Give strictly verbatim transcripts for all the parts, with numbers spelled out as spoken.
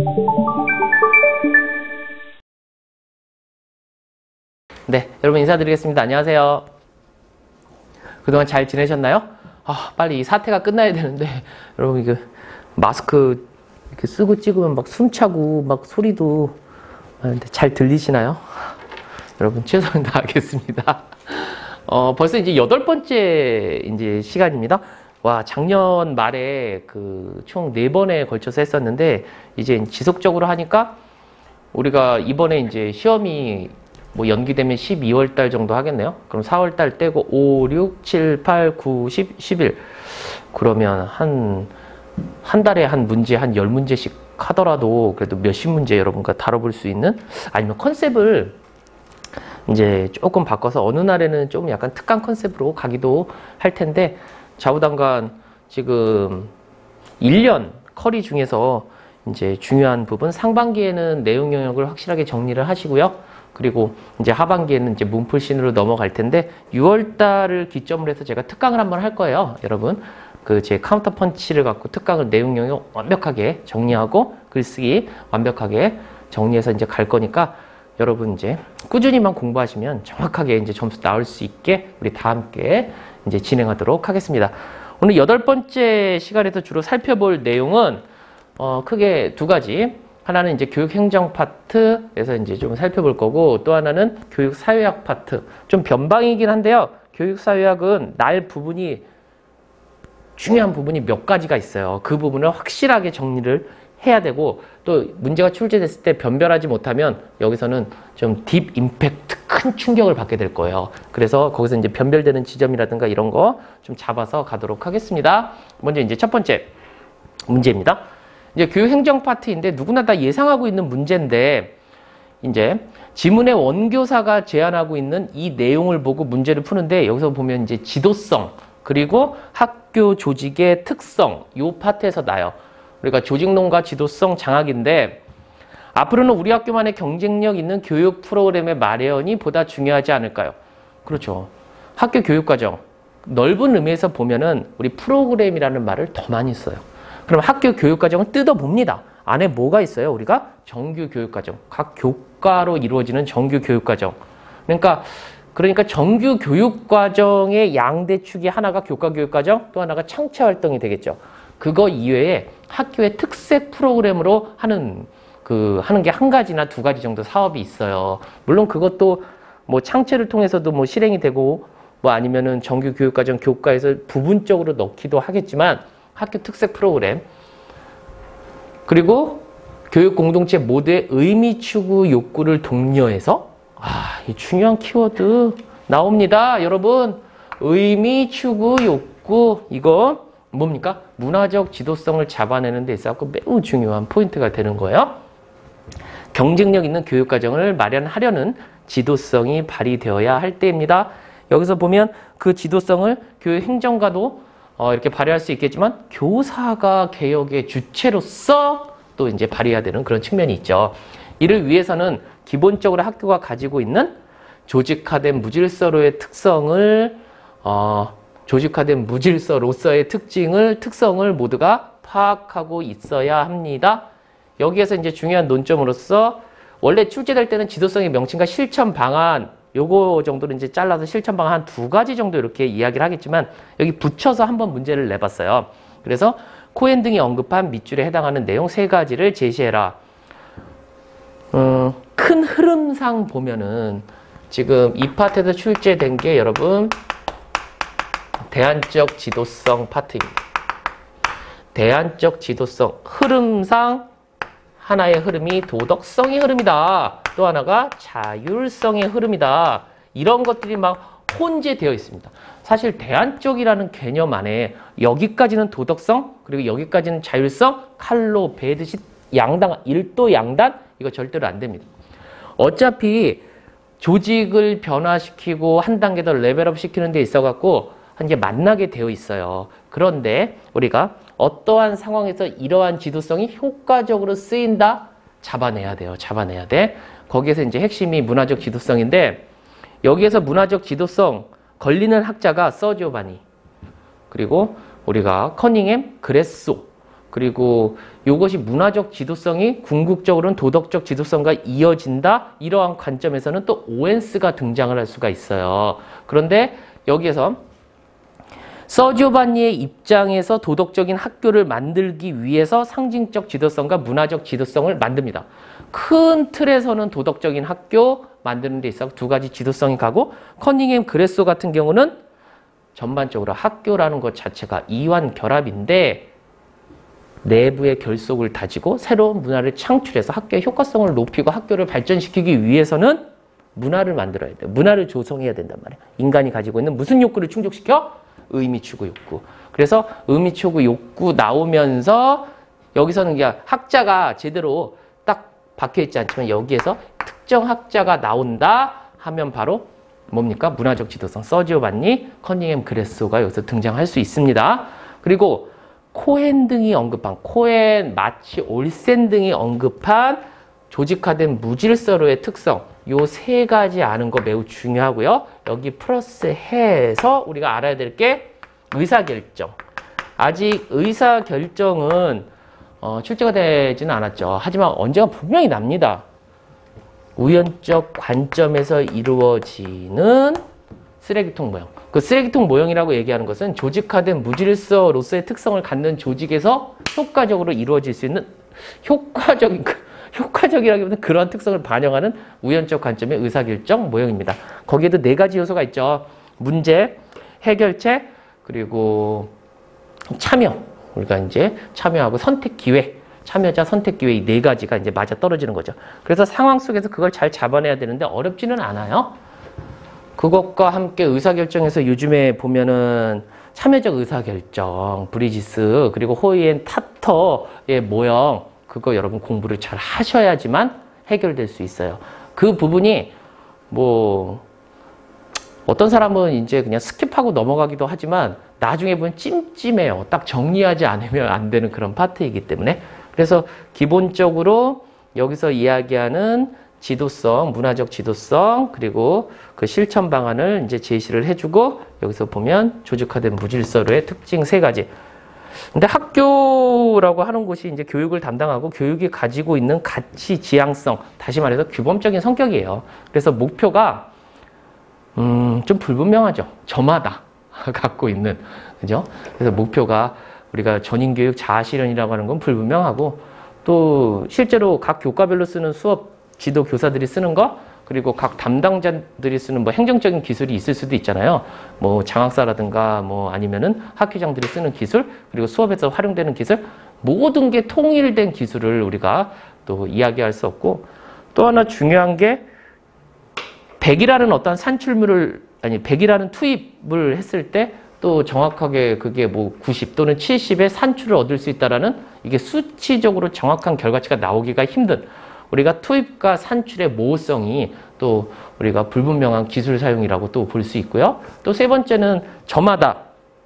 네, 여러분 인사드리겠습니다. 안녕하세요. 그동안 잘 지내셨나요? 아, 빨리 이 사태가 끝나야 되는데 여러분 이거 마스크 이렇게 쓰고 찍으면 막 숨차고 막 소리도 잘 들리시나요? 여러분 최선을 다하겠습니다. 어, 벌써 이제 여덟 번째 이제 시간입니다. 와, 작년 말에 그 총 네 번에 걸쳐서 했었는데 이제 지속적으로 하니까 우리가 이번에 이제 시험이 뭐 연기되면 십이월 달 정도 하겠네요. 그럼 사월 달 떼고 오, 육, 칠, 팔, 구, 십, 십일 그러면 한 한 달에 한 문제 한 열 문제씩 하더라도 그래도 몇십 문제 여러분과 다뤄볼 수 있는, 아니면 컨셉을 이제 조금 바꿔서 어느 날에는 좀 약간 특강 컨셉으로 가기도 할 텐데, 좌우당간 지금 일 년 커리 중에서 이제 중요한 부분 상반기에는 내용 영역을 확실하게 정리를 하시고요. 그리고 이제 하반기에는 이제 문풀신으로 넘어갈 텐데 유월 달을 기점으로 해서 제가 특강을 한번 할 거예요. 여러분 그 제 카운터 펀치를 갖고 특강을 내용 영역 완벽하게 정리하고 글쓰기 완벽하게 정리해서 이제 갈 거니까 여러분 이제 꾸준히만 공부하시면 정확하게 이제 점수 나올 수 있게 우리 다 함께 이제 진행하도록 하겠습니다. 오늘 여덟 번째 시간에서 주로 살펴볼 내용은 어 크게 두 가지. 하나는 이제 교육행정 파트에서 이제 좀 살펴볼 거고, 또 하나는 교육사회학 파트. 좀 변방이긴 한데요. 교육사회학은 날 부분이, 중요한 부분이 몇 가지가 있어요. 그 부분을 확실하게 정리를 해야 되고, 또 문제가 출제됐을 때 변별하지 못하면 여기서는 좀 딥 임팩트, 큰 충격을 받게 될 거예요. 그래서 거기서 이제 변별되는 지점이라든가 이런 거 좀 잡아서 가도록 하겠습니다. 먼저 이제 첫 번째 문제입니다. 이제 교육행정 파트인데 누구나 다 예상하고 있는 문제인데, 이제 지문의 원교사가 제안하고 있는 이 내용을 보고 문제를 푸는데, 여기서 보면 이제 지도성 그리고 학교 조직의 특성, 요 파트에서 나요. 그러니까 조직론과 지도성 장학인데, 앞으로는 우리 학교만의 경쟁력 있는 교육 프로그램의 마련이 보다 중요하지 않을까요? 그렇죠. 학교 교육과정 넓은 의미에서 보면은 우리 프로그램이라는 말을 더 많이 써요. 그럼 학교 교육과정을 뜯어봅니다. 안에 뭐가 있어요? 우리가 정규 교육과정, 각 교과로 이루어지는 정규 교육과정. 그러니까 그러니까 정규 교육과정의 양대축이 하나가 교과 교육과정, 또 하나가 창체 활동이 되겠죠. 그거 이외에 학교의 특색 프로그램으로 하는 그 하는 게 한 가지나 두 가지 정도 사업이 있어요. 물론 그것도 뭐 창체를 통해서도 뭐 실행이 되고, 뭐 아니면은 정규 교육과정 교과에서 부분적으로 넣기도 하겠지만, 학교 특색 프로그램, 그리고 교육 공동체 모두의 의미 추구 욕구를 독려해서, 아, 이 중요한 키워드 나옵니다. 여러분, 의미 추구 욕구, 이거 뭡니까? 문화적 지도성을 잡아내는 데 있어서 매우 중요한 포인트가 되는 거예요. 경쟁력 있는 교육과정을 마련하려는 지도성이 발휘되어야 할 때입니다. 여기서 보면 그 지도성을 교육행정가도 어, 이렇게 발휘할 수 있겠지만, 교사가 개혁의 주체로서 또 이제 발휘해야 되는 그런 측면이 있죠. 이를 위해서는 기본적으로 학교가 가지고 있는 조직화된 무질서로의 특성을, 어, 조직화된 무질서로서의 특징을, 특성을 모두가 파악하고 있어야 합니다. 여기에서 이제 중요한 논점으로서, 원래 출제될 때는 지도성의 명칭과 실천 방안, 요거 정도를 이제 잘라서 실천 방안 한 두 가지 정도 이렇게 이야기를 하겠지만, 여기 붙여서 한번 문제를 내봤어요. 그래서 코엔 등이 언급한 밑줄에 해당하는 내용 세 가지를 제시해라. 음, 큰 흐름상 보면은 지금 이 파트에서 출제된 게 여러분 대안적 지도성 파트입니다. 대안적 지도성 흐름상 하나의 흐름이 도덕성의 흐름이다. 또 하나가 자율성의 흐름이다. 이런 것들이 막 혼재되어 있습니다. 사실 대안적이라는 개념 안에 여기까지는 도덕성, 그리고 여기까지는 자율성, 칼로 베듯이 양당, 일도 양단, 이거 절대로 안 됩니다. 어차피 조직을 변화시키고 한 단계 더 레벨업 시키는 데 있어 갖고 한 개 만나게 되어 있어요. 그런데 우리가 어떠한 상황에서 이러한 지도성이 효과적으로 쓰인다? 잡아내야 돼요. 잡아내야 돼. 거기에서 이제 핵심이 문화적 지도성인데, 여기에서 문화적 지도성 걸리는 학자가 서지오바니, 그리고 우리가 커닝햄, 그레소, 그리고 이것이 문화적 지도성이 궁극적으로는 도덕적 지도성과 이어진다. 이러한 관점에서는 또 오웬스가 등장을 할 수가 있어요. 그런데 여기에서 서지오반니의 입장에서 도덕적인 학교를 만들기 위해서 상징적 지도성과 문화적 지도성을 만듭니다. 큰 틀에서는 도덕적인 학교 만드는 데 있어 두 가지 지도성이 가고, 커닝햄 그레소 같은 경우는 전반적으로 학교라는 것 자체가 이완 결합인데 내부의 결속을 다지고 새로운 문화를 창출해서 학교의 효과성을 높이고 학교를 발전시키기 위해서는 문화를 만들어야 돼요. 문화를 조성해야 된단 말이에요. 인간이 가지고 있는 무슨 욕구를 충족시켜? 의미 추구 욕구. 그래서 의미 추구 욕구 나오면서 여기서는 그냥 학자가 제대로 딱 박혀있지 않지만 여기에서 특정 학자가 나온다 하면 바로 뭡니까? 문화적 지도성. 서지오반니, 커닝햄 그레소가 여기서 등장할 수 있습니다. 그리고 코헨 등이 언급한, 코헨, 마치 올센 등이 언급한 조직화된 무질서로의 특성, 요 세 가지 아는 거 매우 중요하고요. 여기 플러스 해서 우리가 알아야 될 게 의사결정. 아직 의사결정은 어, 출제가 되지는 않았죠. 하지만 언젠가 분명히 납니다. 우연적 관점에서 이루어지는 쓰레기통 모형. 그 쓰레기통 모형이라고 얘기하는 것은 조직화된 무질서로서의 특성을 갖는 조직에서 효과적으로 이루어질 수 있는 효과적인, 효과적이라기보다는 그러한 특성을 반영하는 우연적 관점의 의사결정 모형입니다. 거기에도 네 가지 요소가 있죠. 문제, 해결책, 그리고 참여. 우리가 이제 참여하고 선택 기회. 참여자 선택 기회 이 네 가지가 이제 맞아 떨어지는 거죠. 그래서 상황 속에서 그걸 잘 잡아내야 되는데 어렵지는 않아요. 그것과 함께 의사결정에서 요즘에 보면은 참여적 의사결정, 브리지스, 그리고 호이앤 타터의 모형, 그거 여러분 공부를 잘 하셔야지만 해결될 수 있어요. 그 부분이 뭐 어떤 사람은 이제 그냥 스킵하고 넘어가기도 하지만 나중에 보면 찜찜해요. 딱 정리하지 않으면 안 되는 그런 파트이기 때문에. 그래서 기본적으로 여기서 이야기하는 지도성, 문화적 지도성, 그리고 그 실천 방안을 이제 제시를 해주고, 여기서 보면 조직화된 무질서로의 특징 세 가지. 근데 학교라고 하는 곳이 이제 교육을 담당하고 교육이 가지고 있는 가치 지향성, 다시 말해서 규범적인 성격이에요. 그래서 목표가 음, 좀 불분명하죠. 저마다 갖고 있는, 그죠? 그래서 목표가 우리가 전인교육 자아실현이라고 하는 건 불분명하고, 또 실제로 각 교과별로 쓰는 수업 지도 교사들이 쓰는 거, 그리고 각 담당자들이 쓰는 뭐 행정적인 기술이 있을 수도 있잖아요. 뭐 장학사라든가 뭐 아니면은 학회장들이 쓰는 기술, 그리고 수업에서 활용되는 기술, 모든 게 통일된 기술을 우리가 또 이야기할 수 없고, 또 하나 중요한 게 백이라는 어떤 산출물을, 아니 백이라는 투입을 했을 때 또 정확하게 그게 뭐 구십 또는 칠십의 산출을 얻을 수 있다라는, 이게 수치적으로 정확한 결과치가 나오기가 힘든, 우리가 투입과 산출의 모호성이 또 우리가 불분명한 기술 사용이라고 또 볼 수 있고요. 또 세 번째는 저마다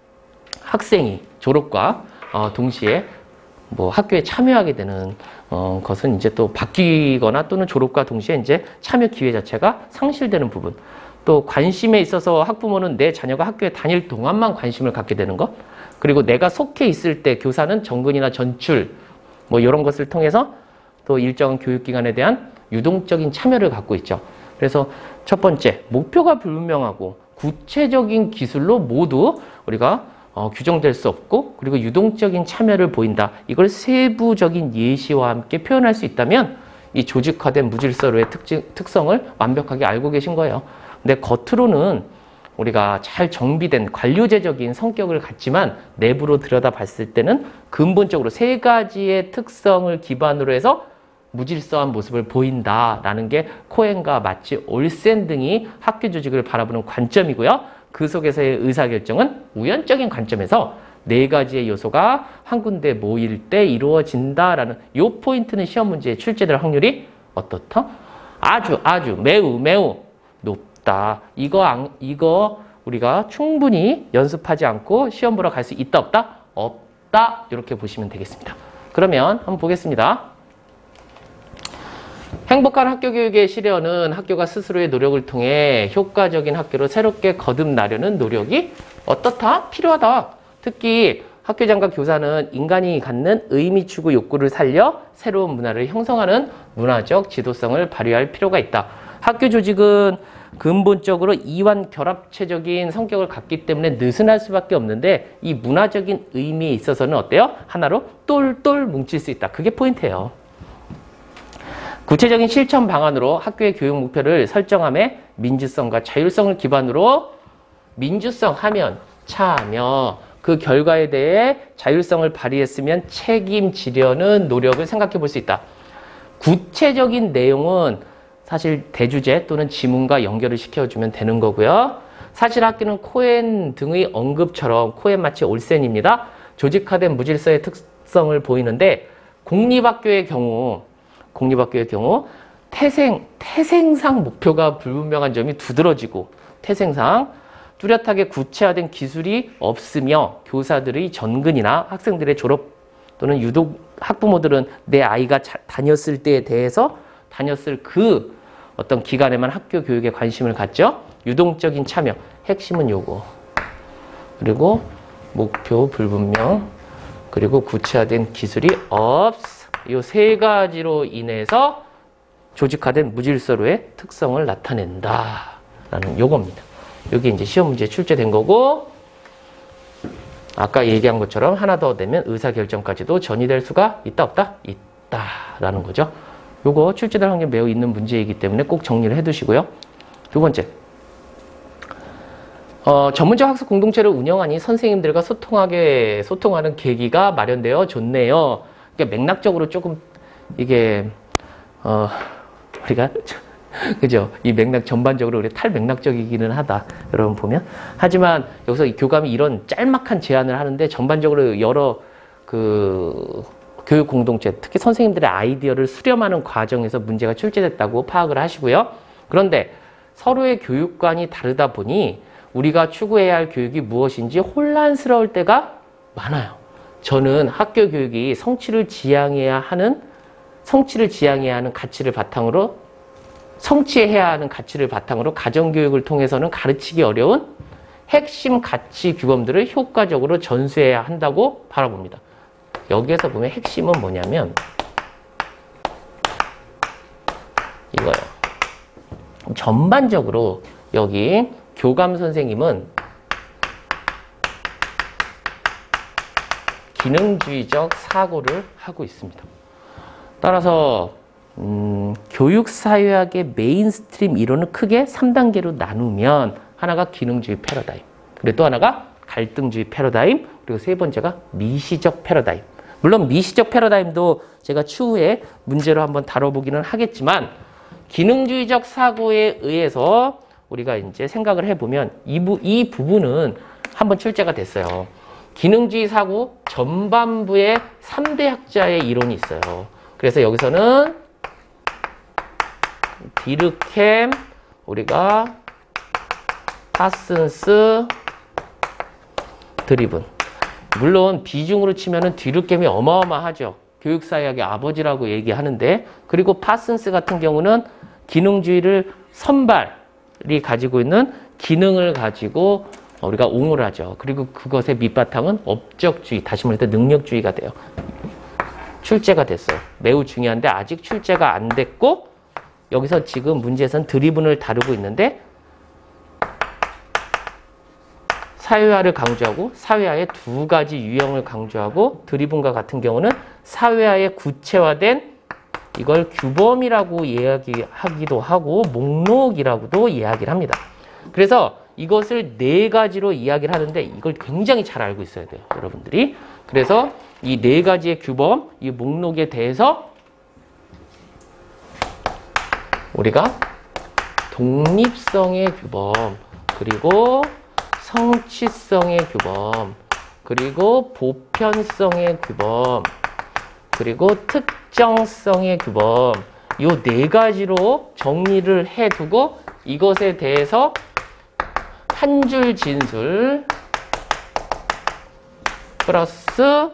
학생이 졸업과 어, 동시에 뭐 학교에 참여하게 되는 어, 것은 이제 또 바뀌거나 또는 졸업과 동시에 이제 참여 기회 자체가 상실되는 부분. 또 관심에 있어서 학부모는 내 자녀가 학교에 다닐 동안만 관심을 갖게 되는 것. 그리고 내가 속해 있을 때 교사는 정근이나 전출 뭐 이런 것을 통해서 또 일정한 교육기관에 대한 유동적인 참여를 갖고 있죠. 그래서 첫 번째, 목표가 불분명하고 구체적인 기술로 모두 우리가 어, 규정될 수 없고, 그리고 유동적인 참여를 보인다. 이걸 세부적인 예시와 함께 표현할 수 있다면 이 조직화된 무질서로의 특징, 특성을 완벽하게 알고 계신 거예요. 근데 겉으로는 우리가 잘 정비된 관료제적인 성격을 갖지만 내부로 들여다봤을 때는 근본적으로 세 가지의 특성을 기반으로 해서 무질서한 모습을 보인다라는 게 코헨과 마치 올센 등이 학교 조직을 바라보는 관점이고요. 그 속에서의 의사결정은 우연적인 관점에서 네 가지의 요소가 한 군데 모일 때 이루어진다라는 이 포인트는 시험 문제에 출제될 확률이 어떻다? 아주 아주 매우 매우 높다. 이거 이거 우리가 충분히 연습하지 않고 시험 보러 갈 수 있다 없다? 없다. 이렇게 보시면 되겠습니다. 그러면 한번 보겠습니다. 행복한 학교 교육의 실현은 학교가 스스로의 노력을 통해 효과적인 학교로 새롭게 거듭나려는 노력이 어떻다? 필요하다. 특히 학교장과 교사는 인간이 갖는 의미 추구 욕구를 살려 새로운 문화를 형성하는 문화적 지도성을 발휘할 필요가 있다. 학교 조직은 근본적으로 이완 결합체적인 성격을 갖기 때문에 느슨할 수밖에 없는데 이 문화적인 의미에 있어서는 어때요? 하나로 똘똘 뭉칠 수 있다. 그게 포인트예요. 구체적인 실천 방안으로 학교의 교육 목표를 설정함에 민주성과 자율성을 기반으로 민주성 하면 참여, 그 결과에 대해 자율성을 발휘했으면 책임지려는 노력을 생각해 볼 수 있다. 구체적인 내용은 사실 대주제 또는 지문과 연결을 시켜주면 되는 거고요. 사실 학교는 코엔 등의 언급처럼 코엔 마치 올센입니다. 조직화된 무질서의 특성을 보이는데 공립학교의 경우 공립학교의 경우 태생, 태생상 목표가 불분명한 점이 두드러지고 태생상 뚜렷하게 구체화된 기술이 없으며 교사들의 전근이나 학생들의 졸업 또는 유독 학부모들은 내 아이가 자, 다녔을 때에 대해서 다녔을 그 어떤 기간에만 학교 교육에 관심을 갖죠. 유동적인 참여, 핵심은 요거. 그리고 목표 불분명, 그리고 구체화된 기술이 없어. 이 세 가지로 인해서 조직화된 무질서로의 특성을 나타낸다라는 요겁니다. 여기 이제 시험 문제에 출제된 거고, 아까 얘기한 것처럼 하나 더 내면 의사결정까지도 전이될 수가 있다 없다? 있다라는 거죠. 요거 출제될 확률이 매우 있는 문제이기 때문에 꼭 정리를 해두시고요. 두 번째, 어, 전문적 학습 공동체를 운영하니 선생님들과 소통하게 소통하는 계기가 마련되어 좋네요. 그러니까 맥락적으로 조금 이게 어, 우리가 그죠? 이 맥락 전반적으로 우리 탈맥락적이기는 하다. 여러분 보면. 하지만 여기서 이 교감이 이런 짤막한 제안을 하는데 전반적으로 여러 그 교육 공동체, 특히 선생님들의 아이디어를 수렴하는 과정에서 문제가 출제됐다고 파악을 하시고요. 그런데 서로의 교육관이 다르다 보니 우리가 추구해야 할 교육이 무엇인지 혼란스러울 때가 많아요. 저는 학교 교육이 성취를 지향해야 하는 성취를 지향해야 하는 가치를 바탕으로 성취해야 하는 가치를 바탕으로 가정교육을 통해서는 가르치기 어려운 핵심 가치 규범들을 효과적으로 전수해야 한다고 바라봅니다. 여기에서 보면 핵심은 뭐냐면 이거예요. 전반적으로 여기 교감 선생님은 기능주의적 사고를 하고 있습니다. 따라서 음, 교육사회학의 메인스트림 이론을 크게 삼 단계로 나누면 하나가 기능주의 패러다임, 그리고 또 하나가 갈등주의 패러다임, 그리고 세 번째가 미시적 패러다임. 물론 미시적 패러다임도 제가 추후에 문제로 한번 다뤄보기는 하겠지만 기능주의적 사고에 의해서 우리가 이제 생각을 해보면 이, 부, 이 부분은 한번 출제가 됐어요. 기능주의 사고 전반부에 삼 대 학자의 이론이 있어요. 그래서 여기서는 디르켐, 우리가 파슨스, 드리븐. 물론 비중으로 치면은 디르켐이 어마어마하죠. 교육사회학의 아버지라고 얘기하는데, 그리고 파슨스 같은 경우는 기능주의를 선발이 가지고 있는 기능을 가지고 우리가 옹호를 하죠. 그리고 그것의 밑바탕은 업적주의, 다시 말해서 능력주의가 돼요. 출제가 됐어요. 매우 중요한데 아직 출제가 안 됐고, 여기서 지금 문제에서는 드리븐을 다루고 있는데 사회화를 강조하고 사회화의 두 가지 유형을 강조하고, 드리븐과 같은 경우는 사회화의 구체화된 이걸 규범이라고 이야기하기도 하고 목록이라고도 이야기를 합니다. 그래서 이것을 네 가지로 이야기를 하는데 이걸 굉장히 잘 알고 있어야 돼요, 여러분들이. 그래서 이 네 가지의 규범, 이 목록에 대해서 우리가 독립성의 규범, 그리고 성취성의 규범, 그리고 보편성의 규범, 그리고 특정성의 규범, 이 네 가지로 정리를 해두고 이것에 대해서 한 줄 진술 플러스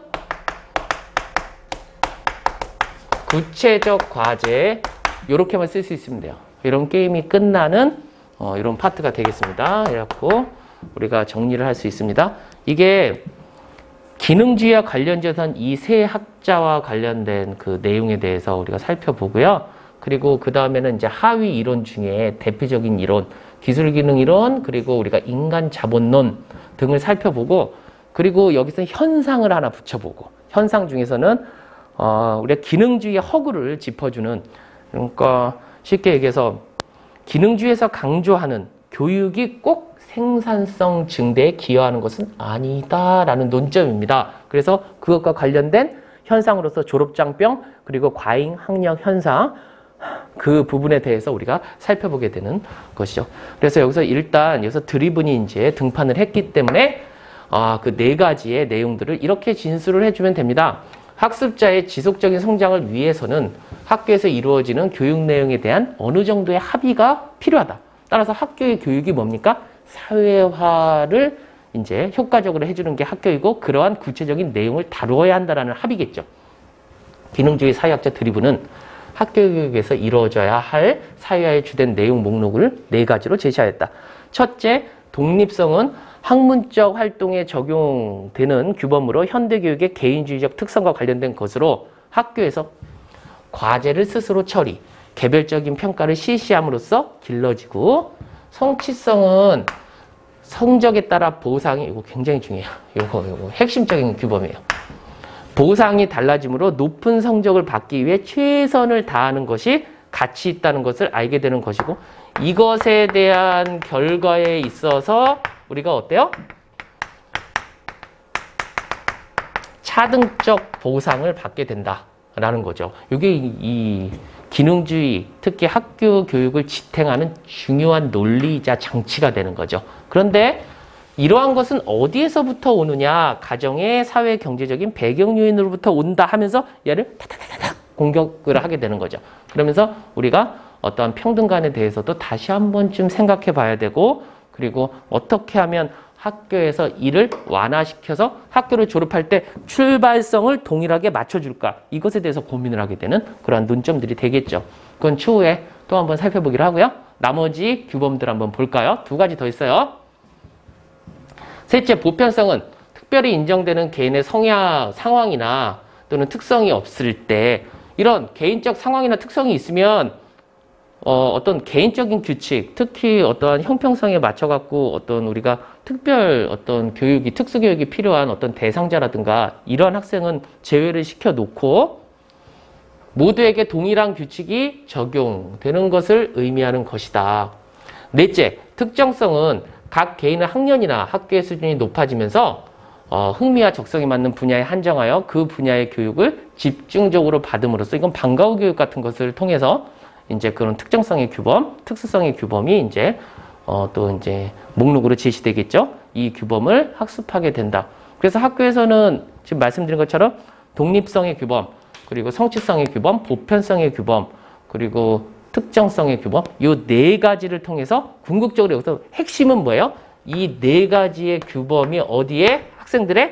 구체적 과제, 이렇게만 쓸 수 있으면 돼요. 이런 게임이 끝나는 어, 이런 파트가 되겠습니다. 이래갖고 우리가 정리를 할 수 있습니다. 이게 기능주의와 관련돼서는 이 세 학자와 관련된 그 내용에 대해서 우리가 살펴보고요. 그리고 그 다음에는 이제 하위 이론 중에 대표적인 이론, 기술기능 이론, 그리고 우리가 인간 자본론 등을 살펴보고, 그리고 여기서 현상을 하나 붙여보고, 현상 중에서는 어, 우리가 기능주의의 허구를 짚어주는, 그러니까 쉽게 얘기해서 기능주의에서 강조하는 교육이 꼭 생산성 증대에 기여하는 것은 아니다라는 논점입니다. 그래서 그것과 관련된 현상으로서 졸업장병, 그리고 과잉 학력 현상, 그 부분에 대해서 우리가 살펴보게 되는 것이죠. 그래서 여기서 일단 여기서 드리븐이 이제 등판을 했기 때문에 아, 그 네 가지의 내용들을 이렇게 진술을 해주면 됩니다. 학습자의 지속적인 성장을 위해서는 학교에서 이루어지는 교육 내용에 대한 어느 정도의 합의가 필요하다. 따라서 학교의 교육이 뭡니까? 사회화를 이제 효과적으로 해주는 게 학교이고, 그러한 구체적인 내용을 다루어야 한다는 합의겠죠. 기능주의 사회학자 드리븐은 학교 교육에서 이루어져야 할 사회화의 주된 내용 목록을 네 가지로 제시하였다. 첫째, 독립성은 학문적 활동에 적용되는 규범으로 현대교육의 개인주의적 특성과 관련된 것으로 학교에서 과제를 스스로 처리, 개별적인 평가를 실시함으로써 길러지고, 성취성은 성적에 따라 보상이, 이거 굉장히 중요해요. 이거, 이거 핵심적인 규범이에요. 보상이 달라지므로 높은 성적을 받기 위해 최선을 다하는 것이 가치 있다는 것을 알게 되는 것이고, 이것에 대한 결과에 있어서 우리가 어때요? 차등적 보상을 받게 된다라는 거죠. 이게 이 기능주의, 특히 학교 교육을 지탱하는 중요한 논리이자 장치가 되는 거죠. 그런데 이러한 것은 어디에서부터 오느냐? 가정의 사회 경제적인 배경 요인으로부터 온다 하면서 얘를 타타타타 공격을 하게 되는 거죠. 그러면서 우리가 어떠한 평등감에 대해서도 다시 한 번쯤 생각해 봐야 되고, 그리고 어떻게 하면 학교에서 이를 완화시켜서 학교를 졸업할 때 출발성을 동일하게 맞춰줄까? 이것에 대해서 고민을 하게 되는 그러한 논점들이 되겠죠. 그건 추후에 또 한번 살펴보기로 하고요. 나머지 규범들 한번 볼까요? 두 가지 더 있어요. 셋째, 보편성은 특별히 인정되는 개인의 성향, 상황이나 또는 특성이 없을 때, 이런 개인적 상황이나 특성이 있으면 어, 어떤 개인적인 규칙, 특히 어떠한 형평성에 맞춰갖고 어떤 우리가 특별 어떤 교육이, 특수교육이 필요한 어떤 대상자라든가 이러한 학생은 제외를 시켜놓고 모두에게 동일한 규칙이 적용되는 것을 의미하는 것이다. 넷째, 특정성은 각 개인의 학년이나 학교의 수준이 높아지면서 어, 흥미와 적성이 맞는 분야에 한정하여 그 분야의 교육을 집중적으로 받음으로써, 이건 방과 후 교육 같은 것을 통해서 이제 그런 특정성의 규범, 특수성의 규범이 이제 어, 또 이제 목록으로 제시되겠죠. 이 규범을 학습하게 된다. 그래서 학교에서는 지금 말씀드린 것처럼 독립성의 규범, 그리고 성취성의 규범, 보편성의 규범, 그리고 특정성의 규범, 이 네 가지를 통해서 궁극적으로 여기서 핵심은 뭐예요? 이 네 가지의 규범이 어디에 학생들의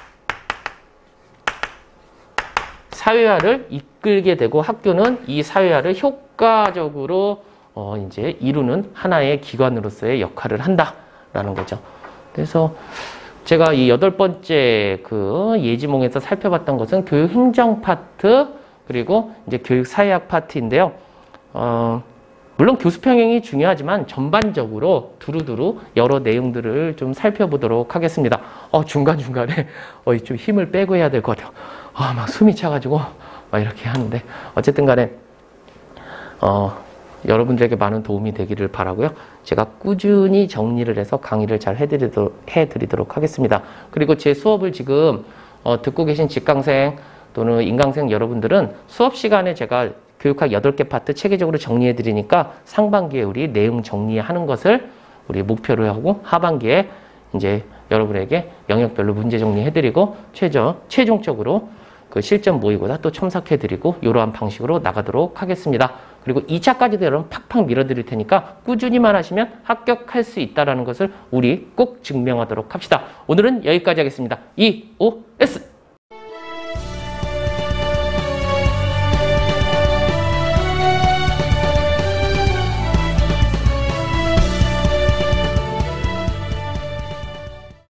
사회화를 이끌게 되고, 학교는 이 사회화를 효과적으로 어 이제 이루는 하나의 기관으로서의 역할을 한다라는 거죠. 그래서 제가 이 여덟 번째 그 예지몽에서 살펴봤던 것은 교육 행정 파트, 그리고 이제 교육 사회학 파트인데요. 어, 물론 교수 평행이 중요하지만 전반적으로 두루두루 여러 내용들을 좀 살펴보도록 하겠습니다. 어, 중간중간에 어, 좀 힘을 빼고 해야 될 것 같아요. 아, 막 숨이 차가지고 막 이렇게 하는데, 어쨌든 간에 어, 여러분들에게 많은 도움이 되기를 바라고요. 제가 꾸준히 정리를 해서 강의를 잘 해드리도록, 해드리도록 하겠습니다. 그리고 제 수업을 지금 어, 듣고 계신 직강생 또는 인강생 여러분들은 수업 시간에 제가 교육학 여덟 개 파트 체계적으로 정리해 드리니까 상반기에 우리 내용 정리하는 것을 우리 목표로 하고, 하반기에 이제 여러분에게 영역별로 문제 정리해 드리고 최저, 최종적으로 그 실전 모의고사 또 첨삭해 드리고 이러한 방식으로 나가도록 하겠습니다. 그리고 이 차까지도 여러분 팍팍 밀어 드릴 테니까 꾸준히만 하시면 합격할 수 있다는 것을 우리 꼭 증명하도록 합시다. 오늘은 여기까지 하겠습니다. 이, 오, 에스!